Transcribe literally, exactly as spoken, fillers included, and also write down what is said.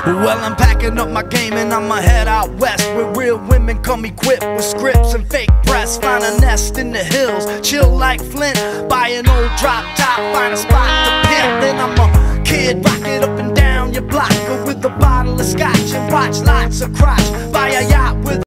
Well, I'm packing up my game and I'ma head out west, where real women come equipped with scripts and fake breasts. Find a nest in the hills, chill like Flint. Buy an old drop top, find a spot to pimp. Then I'm a kid, rock it up and down your block with a bottle of scotch and watch lots of crotch. Buy a yacht with